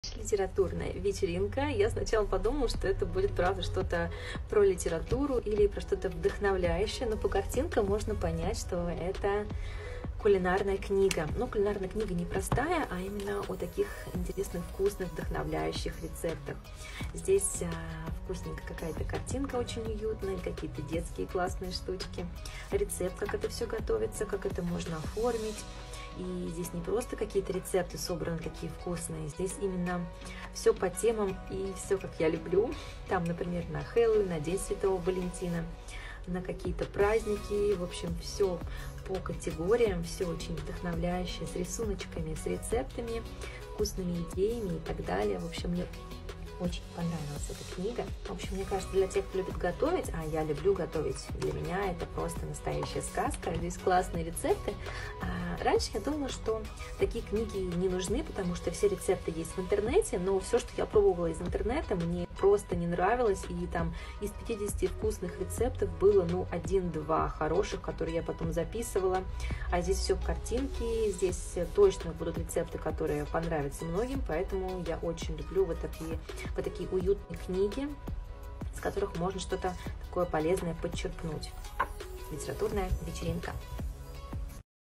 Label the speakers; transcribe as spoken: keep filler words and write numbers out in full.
Speaker 1: Литературная вечеринка. Я сначала подумала, что это будет, правда, что-то про литературу или про что-то вдохновляющее, но по картинкам можно понять, что это кулинарная книга. Но кулинарная книга не простая, а именно о таких интересных, вкусных, вдохновляющих рецептах. Здесь а, вкусненькая какая-то картинка, очень уютная, какие-то детские классные штучки, рецепт, как это все готовится, как это можно оформить. И здесь не просто какие-то рецепты собраны такие вкусные, здесь именно все по темам и все, как я люблю. Там, например, на Хэллоуин, на День Святого Валентина, на какие-то праздники. В общем, все по категориям, все очень вдохновляющее, с рисуночками, с рецептами, вкусными идеями и так далее. В общем, мне очень понравилась эта книга. В общем, мне кажется, для тех, кто любит готовить, а я люблю готовить, для меня это просто настоящая сказка. Здесь классные рецепты. А раньше я думала, что такие книги не нужны, потому что все рецепты есть в интернете, но все, что я пробовала из интернета, мне просто не нравилось. И там из пятидесяти вкусных рецептов было, ну, один-два хороших, которые я потом записывала. А здесь все в картинке, здесь точно будут рецепты, которые понравятся многим, поэтому я очень люблю вот такие вот такие уютные книги, с которых можно что-то такое полезное подчеркнуть. Литературная вечеринка.